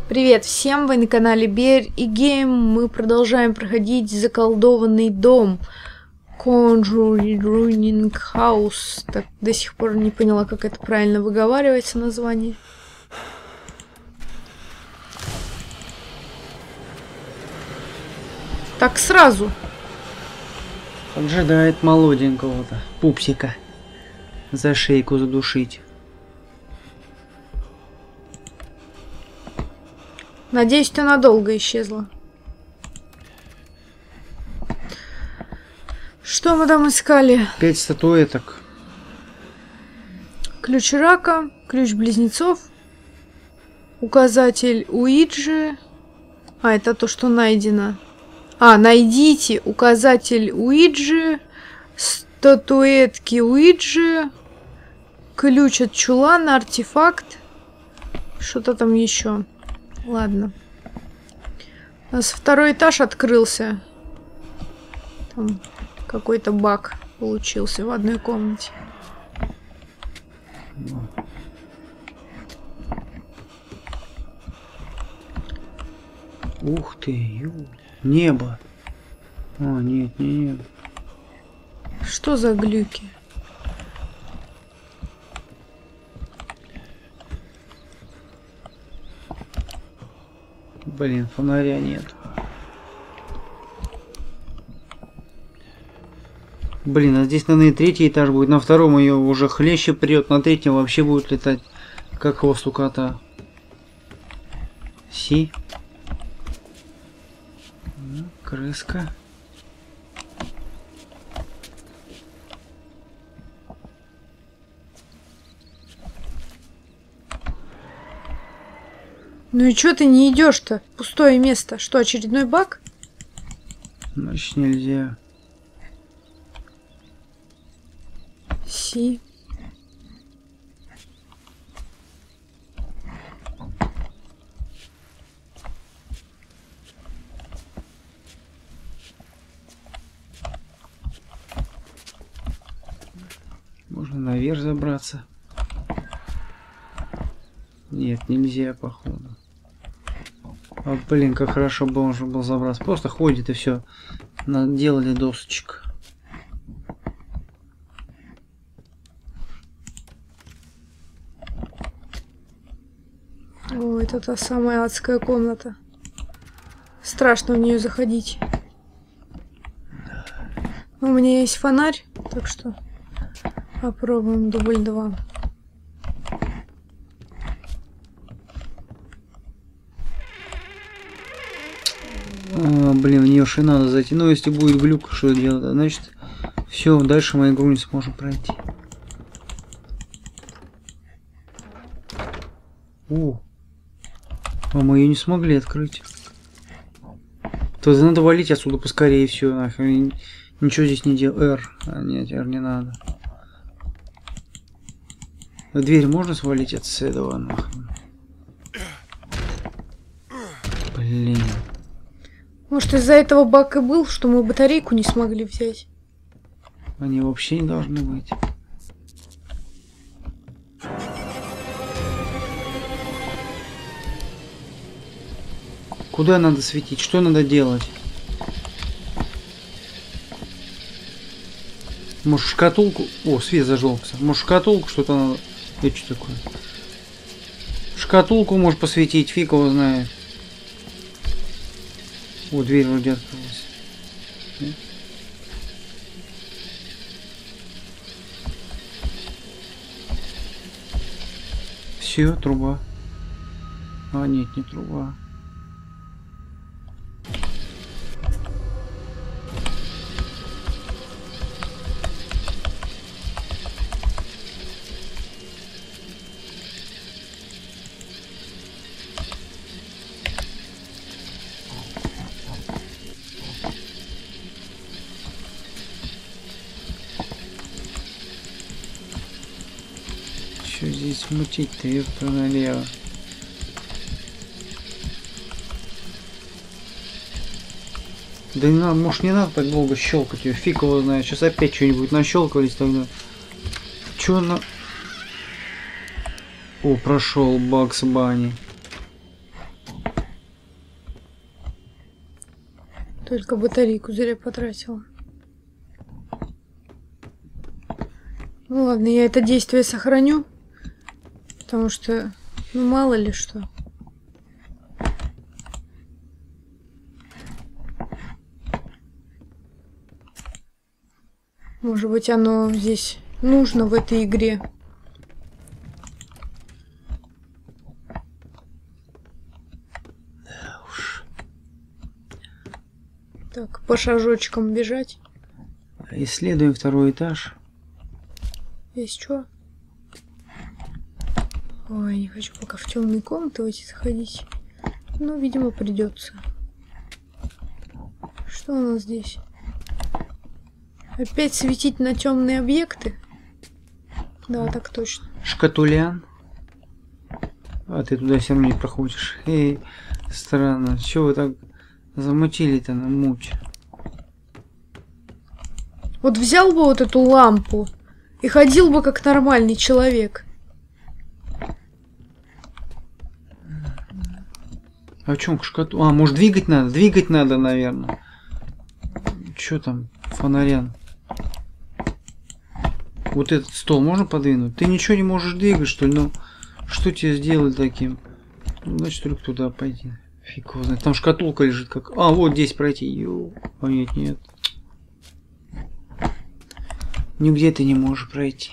Привет всем, вы на канале Bear и Game. Мы продолжаем проходить заколдованный дом Conjuring House. Так, до сих пор не поняла, как это правильно выговаривается название. Так сразу. Поджидает молоденького-то пупсика за шейку задушить. Надеюсь, ты надолго исчезла. Что мы там искали? 5 статуэток. Ключ рака, ключ близнецов, указатель Уиджи. Это то, что найдено. Найдите указатель Уиджи, статуэтки Уиджи, ключ от чулана, артефакт. Что-то там еще. Ладно. У нас второй этаж открылся. Там какой-то баг получился в одной комнате. Ух ты, небо. Нет, не небо. Что за глюки? Блин, фонаря нет. Блин, а здесь, наверное, и третий этаж будет. На втором ее уже хлеще прет, на третьем вообще будет летать, как хвост у кота. Си. Крыска. Ну и чё ты не идешь-то? Пустое место. Что, очередной баг? Значит, нельзя. Си. Можно наверх забраться. Нет, нельзя, походу. Блин, как хорошо бы он же был забраться. Просто ходит и все. Наделали досочек. О, это та самая адская комната. Страшно в нее заходить. У меня есть фонарь, так что попробуем дубль 2. Блин, в нее же надо зайти. Но если будет глюк, что делать? Значит, все, дальше мы игру не сможем пройти. Мы ее не смогли открыть. То есть надо валить отсюда поскорее, все. Ничего здесь не делать. R. Нет, R не надо. Дверь можно свалить от этого нахрен? Блин. Может, из-за этого баг и был, что мы батарейку не смогли взять? Они вообще не должны быть. Куда надо светить? Что надо делать? Может, шкатулку? О, свет зажегся. Может, шкатулку что-то надо... Это что такое? Шкатулку может посветить, фиг его знает. О, дверь вроде открылась. Все, труба. Нет, не труба. Что здесь мутить-то, ёпта налево? Да не надо, может не надо так долго щелкать ее, фиг его знает. Сейчас опять что-нибудь нащелкались тогда. Чё на... О, прошел Бакс Банни. Только батарейку зря потратила. Ну ладно, я это действие сохраню. Потому что, ну мало ли что. Может быть, оно здесь нужно в этой игре. Да уж. Так, по шажочкам бежать. Исследуем второй этаж. Здесь что? Ой, не хочу пока в темные комнаты эти заходить. Но, видимо, придется. Что у нас здесь? Опять светить на темные объекты? Да, так точно. Шкатулян. А ты туда все равно не проходишь. Эй, странно. Чего вы так замутили-то на муть? Вот взял бы вот эту лампу и ходил бы как нормальный человек. А в чем шкату? А, может двигать надо? Двигать надо, наверное. Что там, фонарян? Вот этот стол можно подвинуть? Ты ничего не можешь двигать, что ли? Ну, что тебе сделать таким? Ну, значит, только туда пойти. Фиг его знает. Там шкатулка лежит как... А, вот здесь пройти. Ё. А, нет, нет. Нигде ты не можешь пройти.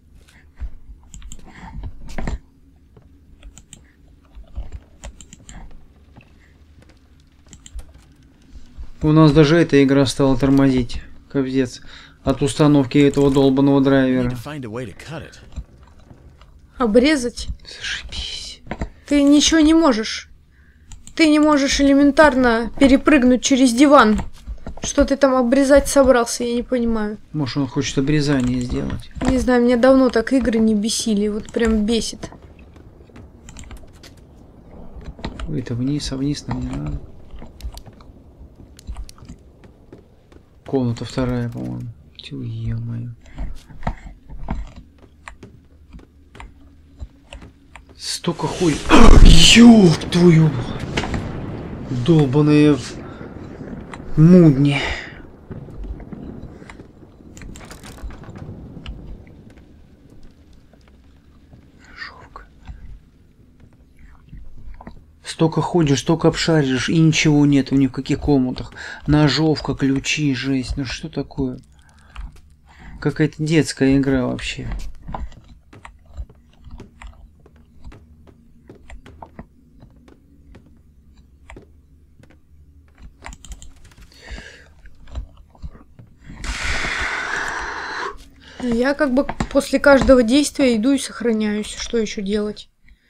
У нас даже эта игра стала тормозить. Капец. От установки этого долбаного драйвера. Обрезать? Зашибись. Ты ничего не можешь. Ты не можешь элементарно перепрыгнуть через диван. Что ты там обрезать собрался, я не понимаю. Может, он хочет обрезание сделать. Не знаю, меня давно так игры не бесили. Вот прям бесит. Это вниз, а вниз нам не надо. Комната вторая, по-моему. Ё-моё. Столько хуй. Ёб твою. Долбаные мудни. Жовка. Столько ходишь, столько обшаришь, и ничего нет ни в каких комнатах. Ножовка, ключи, жесть. Ну что такое? Какая-то детская игра вообще. Я как бы после каждого действия иду и сохраняюсь. Что еще делать?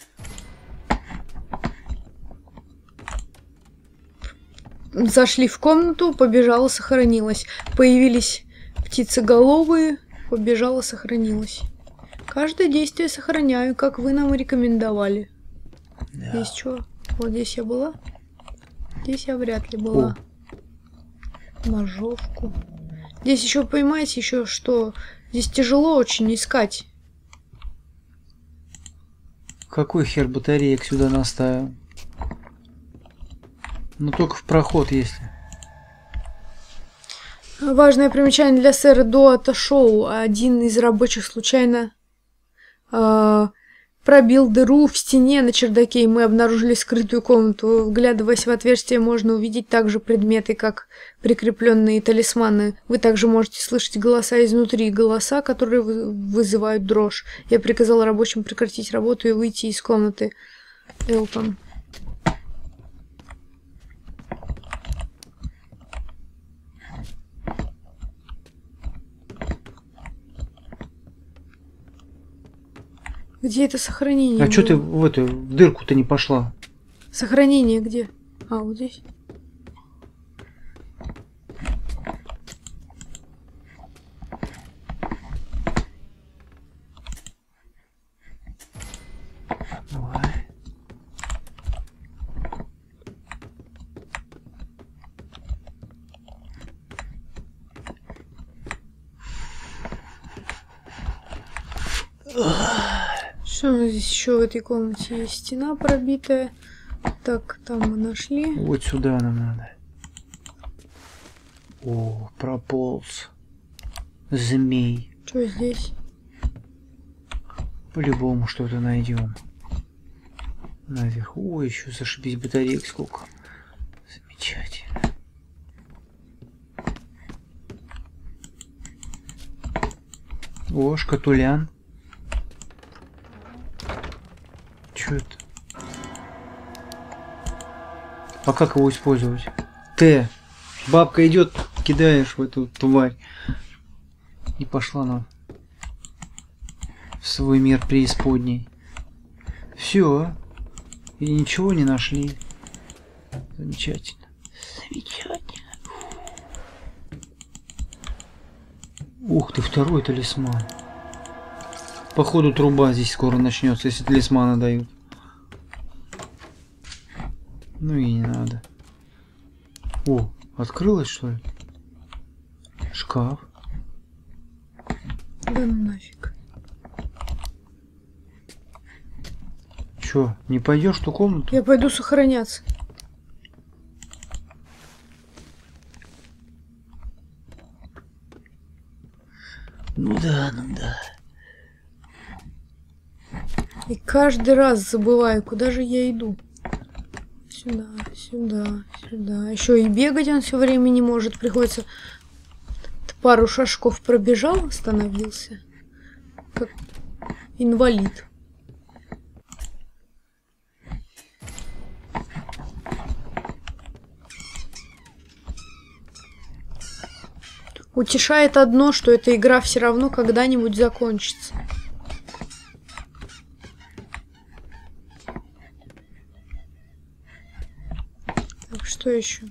Зашли в комнату, побежала, сохранилась. Появились птицеголовые, побежала, сохранилась. Каждое действие сохраняю, как вы нам и рекомендовали. Да. Здесь что? Вот здесь я была? Здесь я вряд ли была. Ножовку. Здесь еще, понимаете, еще что? Здесь тяжело очень искать. Какой хер батареек сюда наставил? Ну только в проход, если. Важное примечание для сэра Дуата Шоу. Один из рабочих случайно пробил дыру в стене на чердаке, и мы обнаружили скрытую комнату. Вглядываясь в отверстие, можно увидеть также предметы, как прикрепленные талисманы. Вы также можете слышать голоса изнутри, голоса, которые вызывают дрожь. Я приказал рабочим прекратить работу и выйти из комнаты. Элтон. Где это сохранение? А что ты в эту в дырку-то не пошла? Сохранение где? А, вот здесь. Давай. Что у нас здесь еще в этой комнате есть? Стена пробитая. Так, там мы нашли. Вот сюда нам надо. О, прополз. Змей. Что здесь? По-любому что-то найдем. Наверху. Ой, еще зашибись, батареек сколько. Замечательно. О, шкатулян. Чё это? А как его использовать? Т. Бабка идет, кидаешь в эту тварь. И пошла она в свой мир преисподней. Все. И ничего не нашли. Замечательно. Замечательно. Ух ты, второй талисман. Походу труба здесь скоро начнется, если талисманы дают. Ну и не надо. О, открылось что ли? Шкаф. Да ну нафиг. Чё, не пойдешь в ту комнату? Я пойду сохраняться. Ну да, ну да. И каждый раз забываю, куда же я иду. Сюда, сюда, сюда. Еще и бегать он все время не может. Приходится пару шажков пробежал, остановился. Как инвалид. Утешает одно, что эта игра все равно когда-нибудь закончится. Так, что еще?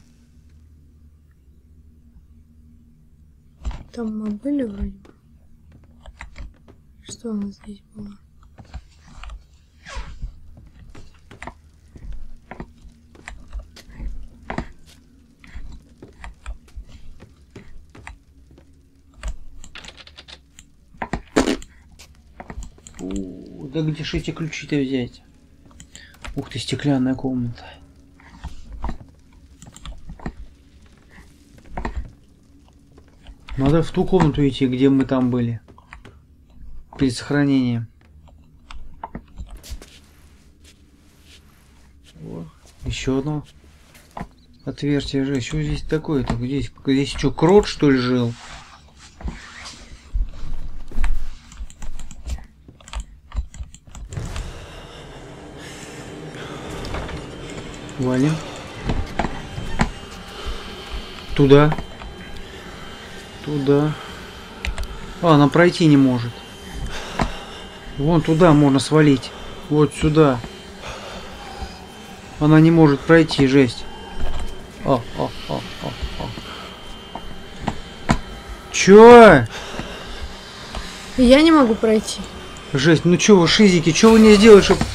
Там мы были вроде бы. Что у нас здесь было? Да где же эти ключи-то взять? Ух ты, стеклянная комната. Надо в ту комнату идти, где мы там были. Перед сохранением. О, еще одно отверстие же. Что здесь такое-то? Здесь что, крот что ли жил? Валим. Туда. Туда. А, она пройти не может. Вон туда можно свалить. Вот сюда. Она не может пройти, жесть. Чё? Я не могу пройти. Жесть, ну чё вы, шизики, чё вы не сделали, чтоб...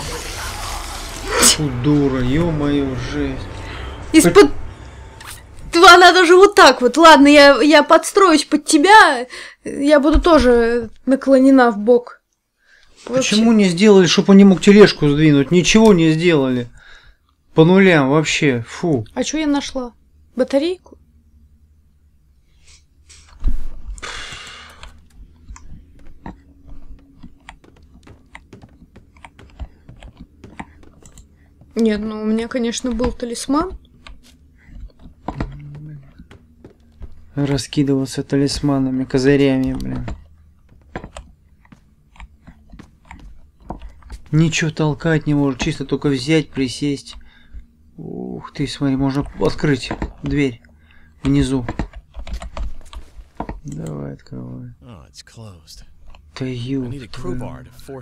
Фу, дура, ё-моё, жесть. Из-под... Она даже вот так вот. Ладно, я подстроюсь под тебя. Я буду тоже наклонена в бок. Почему не сделали, чтобы он не мог тележку сдвинуть? Ничего не сделали. По нулям вообще. Фу. А что я нашла? Батарейку? Нет, ну у меня, конечно, был талисман. Раскидываться талисманами, козырями, блин. Ничего толкать не может, чисто только взять, присесть. Ух ты, смотри, можно открыть дверь внизу. Давай, открывай. Да ёпта.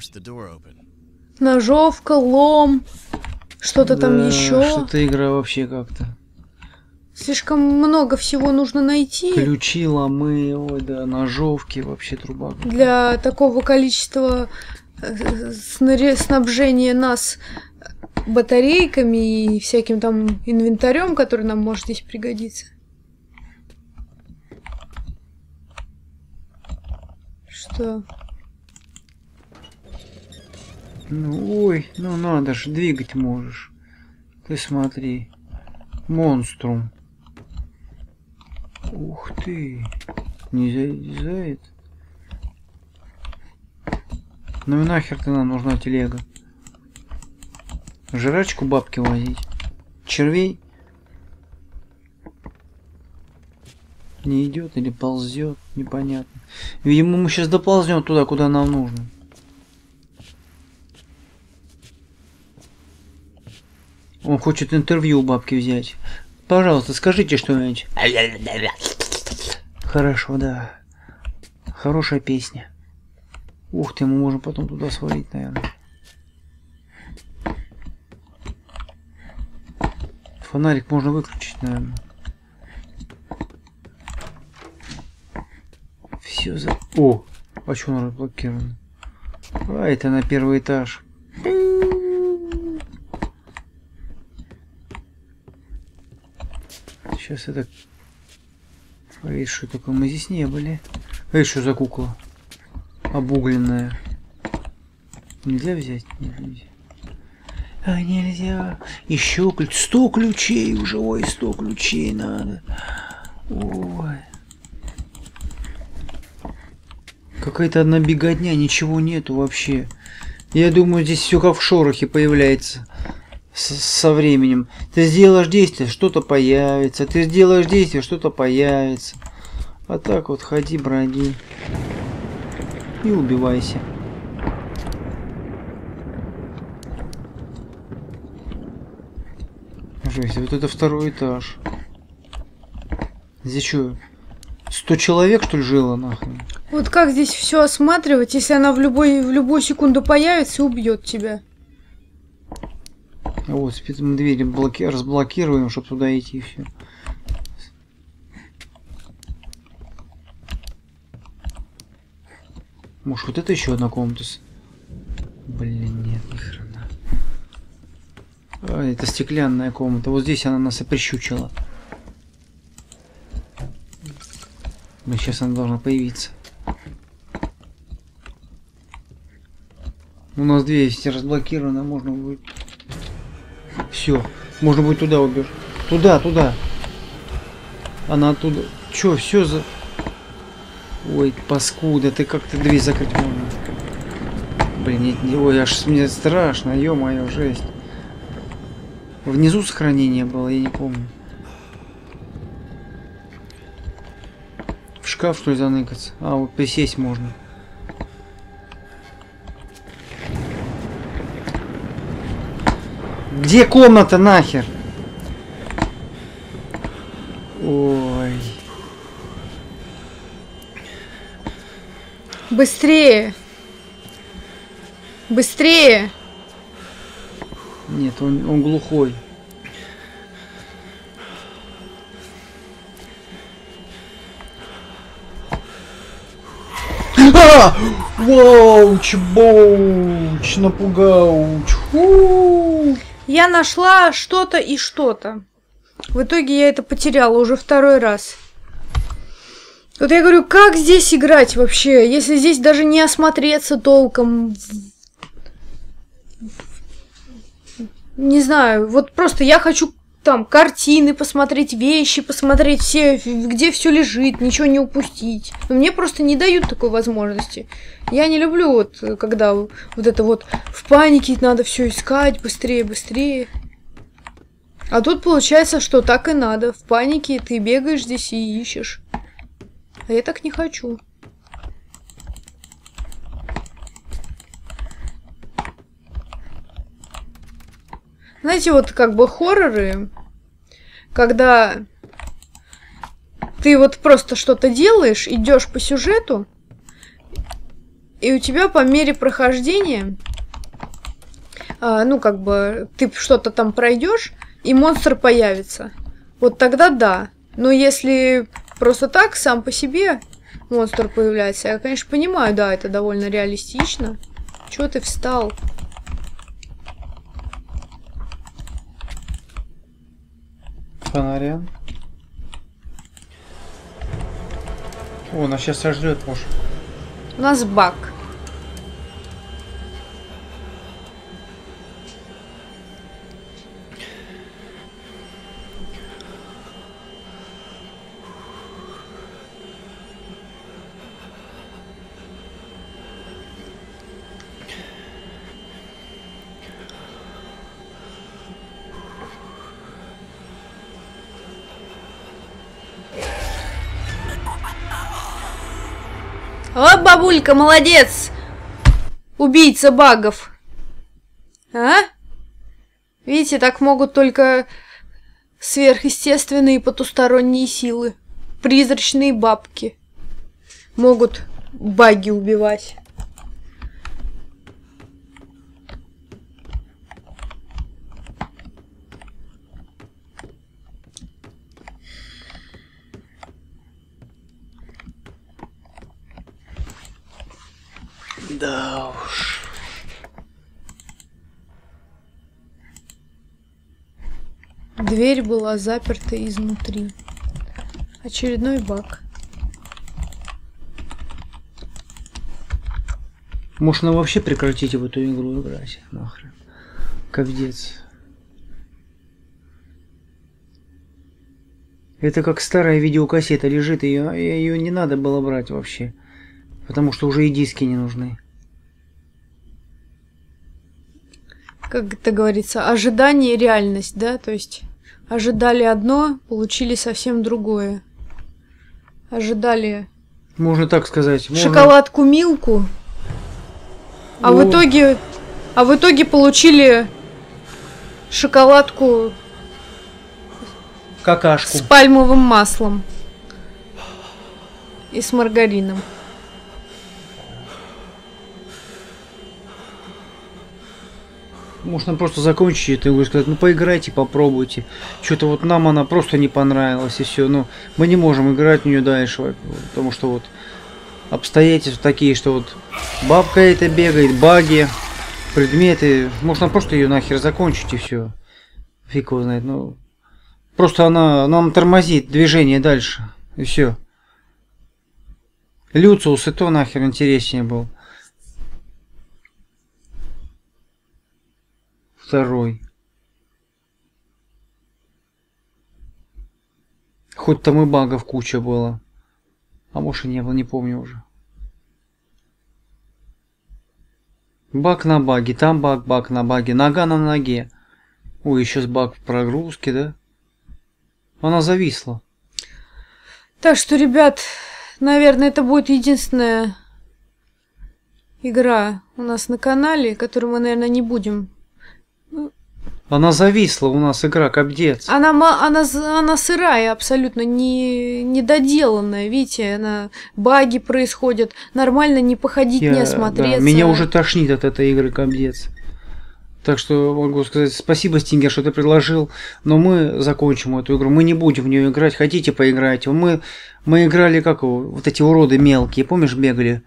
Ножовка, лом. Что-то там еще. Что-то игра вообще как-то. Слишком много всего нужно найти. Ключи, ломы, ой, да, ножовки, вообще труба. Для такого количества снабжения нас батарейками и всяким там инвентарем, который нам может здесь пригодиться. Что? Ну, ой, ну надо же, двигать можешь. Ты смотри. Монструм. Ух ты. Не зает. Ну и нахер-то нам нужна телега. Жрачку бабки возить. Червей. Не идет или ползет, непонятно. Видимо, мы сейчас доползнем туда, куда нам нужно. Он хочет интервью у бабки взять. Пожалуйста, скажите что-нибудь. Хорошо, да. Хорошая песня. Ух ты, мы можем потом туда свалить, наверное. Фонарик можно выключить, наверное. Все за... О! А что он разблокирован? А, это на первый этаж. Сейчас это... Эй, что такое? Мы здесь не были. Эй, что за кукла? Обугленная. Нельзя взять? Нельзя. А нельзя. Еще ключ. 100 ключей уже. Ой, 100 ключей надо. Ой. Какая-то одна беготня, ничего нету вообще. Я думаю, здесь все как в шорохе появляется. Со временем. Ты сделаешь действие, что-то появится. Ты сделаешь действие, что-то появится. А так вот ходи, броди. И убивайся. Жесть, вот это второй этаж. Здесь что, 100 человек, что ли, жило, нахрен? Вот как здесь все осматривать, если она в любую секунду появится и убьет тебя? Вот, мы двери разблокируем, чтобы туда идти, все. Может, вот это еще одна комната? Блин, нет, ни хрена. А, это стеклянная комната. Вот здесь она нас и прищучила. Но сейчас она должна появиться. У нас дверь все разблокированы, можно будет... Все, можно будет туда убежать. Туда. Она оттуда. Че, все за... Ой, паскуда, ты как-то дверь закрыть можно. Блин, нет, ой, аж мне страшно, ё-моё, жесть. Внизу сохранение было, я не помню. В шкаф, что ли, заныкаться? А, вот присесть можно. Где комната нахер? Ой. Быстрее! Быстрее! Нет, он глухой. Вау-ч-боуч, напугауч. Я нашла что-то и что-то. В итоге я это потеряла уже второй раз. Вот я говорю, как здесь играть вообще, если здесь даже не осмотреться толком? Не знаю, вот просто я хочу там картины посмотреть, вещи посмотреть, все, где все лежит, ничего не упустить. Но мне просто не дают такой возможности. Я не люблю вот, когда вот это вот в панике надо все искать, быстрее, быстрее. А тут получается, что так и надо. В панике ты бегаешь здесь и ищешь. А я так не хочу. Знаете, вот как бы хорроры, когда ты вот просто что-то делаешь, идешь по сюжету, и у тебя по мере прохождения, ну как бы ты что-то там пройдешь, и монстр появится. Вот тогда да. Но если просто так, сам по себе монстр появляется, я, конечно, понимаю, да, это довольно реалистично. Чего ты встал? Фонаря. О, нас сейчас сожрет, может. У нас баг. О, бабулька, молодец! Убийца багов. А? Видите, так могут только сверхъестественные потусторонние силы. Призрачные бабки могут баги убивать. Да уж. Дверь была заперта изнутри. Очередной баг. Можно вообще прекратить в эту игру играть, нахрен. Капец. Это как старая видеокассета лежит, ее не надо было брать вообще. Потому что уже и диски не нужны. Как это говорится, ожидание и реальность, да? То есть ожидали одно, получили совсем другое. Ожидали Можно так сказать. шоколадку Милку, а в итоге получили шоколадку Какашку. с пальмовым маслом и с маргарином. Можно просто закончить это и сказать, ну поиграйте, попробуйте. Что-то вот нам она просто не понравилась и все. Но мы не можем играть в нее дальше, потому что вот обстоятельства такие, что вот бабка эта бегает, баги, предметы. Можно просто ее нахер закончить и все. Фиг его знает. Ну, просто она нам тормозит движение дальше. И все. Люциус и то нахер интереснее был. Второй. Хоть там и багов куча было. А может и не было, не помню уже. Баг на баге, там баг на баге, нога на ноге. Ой, еще с баг в прогрузке, да? Она зависла. Так что, ребят, наверное, это будет единственная игра у нас на канале, которую мы, наверное, не будем. Она зависла у нас, игра, капдец. Она сырая, абсолютно не доделанная, видите, баги происходят, нормально не походить, не осмотреться. Да, меня уже тошнит от этой игры, капдец. Так что могу сказать спасибо, Стингер, что ты предложил, но мы закончим эту игру, мы не будем в нее играть, хотите поиграть. Мы играли, как вот эти уроды мелкие, помнишь, бегали?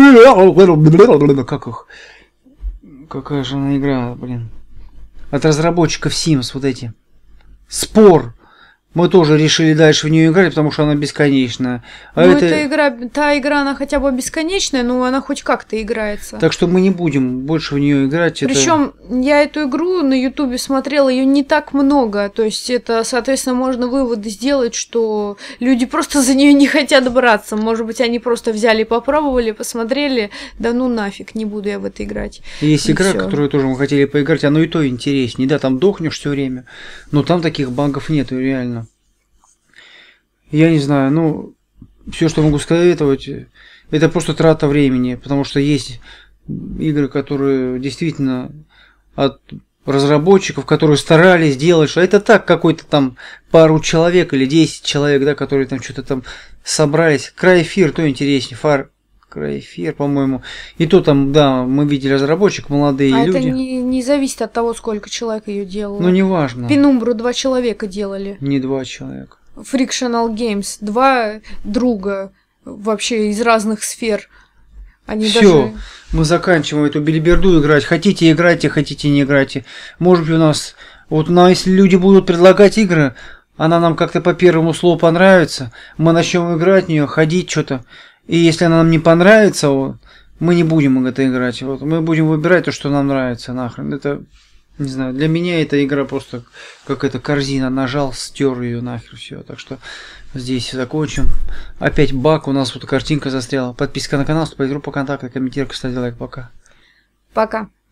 Как их? Какая же она игра, блин. От разработчиков Sims вот эти. Спор. Мы тоже решили дальше в нее играть, потому что она бесконечная. А ну, та игра, она хотя бы бесконечная, но она хоть как-то играется. Так что мы не будем больше в нее играть. Причем я эту игру на Ютубе смотрела, ее не так много. То есть это, соответственно, можно выводы сделать, что люди просто за нее не хотят браться. Может быть, они просто взяли, попробовали, посмотрели. Да ну нафиг, не буду я в это играть. Есть игра, которую тоже мы хотели поиграть, оно и то интереснее. Да, там дохнешь все время, но там таких багов нету, реально. Я не знаю, ну, все, что могу сказать, это просто трата времени, потому что есть игры, которые действительно от разработчиков, которые старались делать, что это так, какой-то там пару человек или 10 человек, да, которые там что-то там собрались. Cryfear, то интереснее, Cryfear, по-моему. И то там, да, мы видели разработчик, молодые люди. Это не зависит от того, сколько человек ее делало. Ну, неважно. Пенумбру 2 человека делали. Не 2 человека. Frictional Games, 2 друга вообще из разных сфер. Они все, даже... мы заканчиваем эту билиберду играть. Хотите играйте, хотите не играйте. Может быть у нас, вот если люди будут предлагать игры, она нам как-то по первому слову понравится, мы начнем играть в нее, ходить что-то. И если она нам не понравится, мы не будем это играть. Вот, мы будем выбирать то, что нам нравится, нахрен. Это, не знаю, для меня эта игра просто какая-то корзина. Нажал, стер ее нахер, все. Так что здесь закончим. Опять баг, у нас вот картинка застряла. Подписка на канал, вступать в группу ВКонтакте, комментируй, ставь лайк. Пока. Пока.